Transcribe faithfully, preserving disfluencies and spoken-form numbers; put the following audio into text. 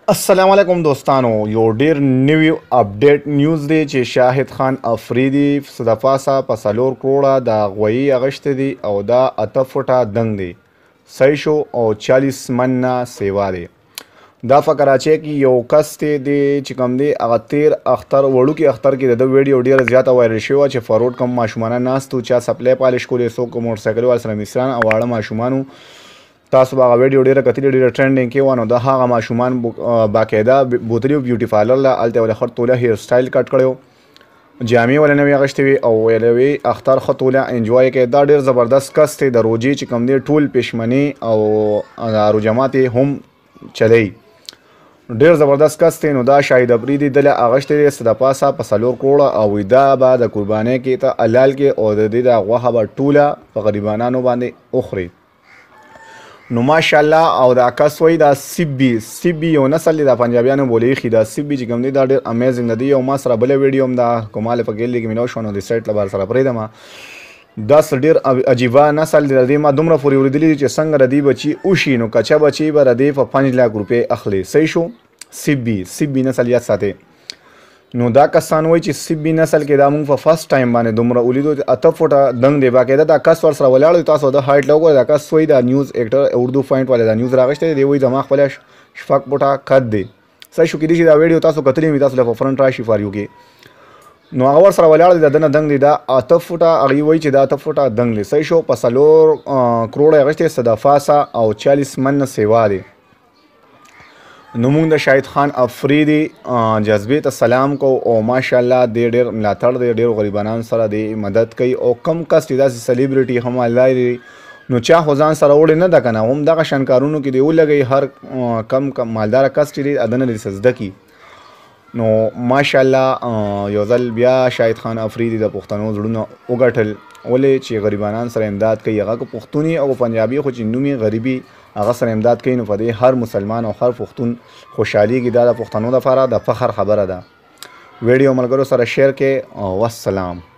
السلام علیکم دوستانو، یو ډیر نوی اپډیټ نیوز دی چې شاهد خان افریدي صدفاسا په څلور کروړه د غویي اغشته دي او دا اته فوټه دنګ دی. صحیح شو او چالیس منه سیوا دی. دا په کراچۍ کې یو کس دی چې کوم دی هغه تیر اختر وړوکي اختر کې د ویډیو ډیره زیاته وایرل شوې چې فروډ کم ماشومانه ناستو چا سپلای پالش کولې څوک موټر سایکل وال سره مصران او واړه ماشومانو تاسو به هغه ویډیو ډیره کتلې ډیره ټرینډینګ کې وانه د هغه ماشومان باقاعده بوتلي بیوټي پارلر له هلته ولې ښه توله هیر سټایل کټ کړی جامې ولې نوې اغوستې وي او ویلې وي اختر ښه توله انجوای کوي. دا ډېر زبردست کس دی. د روجې چې کوم دی ټول پېشمني او روجمات یې هم چلی ډېر زبردست کس دی. نو دا شاهد افریدي دله اغوستې دی صدفاسا په څلور کروړه او دا به د قربانۍ کې ته حلال کې او د دې د غوښه به ټوله په غریبانانو باندې وخوري. نو ماشاءالله او دا کس وایي دا سیبي سیبي یو نسل دی د پنجابیانو بولیخي دا سیبي چې کوم دی دا ډېر امیزنګ دی. او ما سره بله ویډیو هم دا کوماله په ګیلې کې مې نو شو نو د سایټ لپاره سره پرېږدم. دا ډېر عجیبه نسل دی. د دې ما دومره پورې اورېدلي دي چې څنګه د دې بچي وشي نو کچه بچي به د دې په پنځ لاک روپۍ اخلي. صحیح شو. سیبي سیبي نسل یاد ساتئ. نو دا کسان وایي چې سیبي نسل کې دا موږ په فرست ټایم باندې دومره ولیدو اته فوټه دنګ دی. باقاعده دا کس ورسره ولاړ دی. تاسو د هایټ له وګورئ. دا کس وایي دا نیوز ایکټر اردو پوینټ والے دا نیوز راغشتی دی. وایي زما خپله شپږ فوټه قد دی. صحیح شو. کیدای شي دا ویډیو تاسو کتلی وي تاسو له په فرنټ راشي فار یو کې نو هغه ورسره ولاړ دی. د ده نه دنګ دی. دا اته فوټه هغوی وایي چې دا اته فوټه دنګ دی. صحیح شو. په څلور کروړه یې اغوستی صدفاسا او چالیس منه سیوا دی. نو موږ د شاهد خان افریدي جذبې ته سلام کو او ماشاءالله دی ډېر ملاتړ دی. ډېرو غریبانانو سره دی مدد کوي او کم کس چې داسې سلیبریټي هم الله لري نو چا خو ځان سره وړی نه ده که نه هم دغه شان کارونو کې دی ولګوي. هر کم کم مالداره کس چې دی ادنه دې څه زده کړي. نو ماشاءالله یو ځل بیا شاهد خان افریدي د پښتنو زړونه وګټل ولې چې غریبانان سره امداد کوي. هغه که پښتون او پنجابي خو چې نوم یې غریبي هغه سره امداد کوي. نو په دې هر مسلمان او هر پښتون خوشحالېږي. دا د پښتنو لپاره د فخر خبره ده. ویډیو ملګرو سره شیر کړئ. والسلام.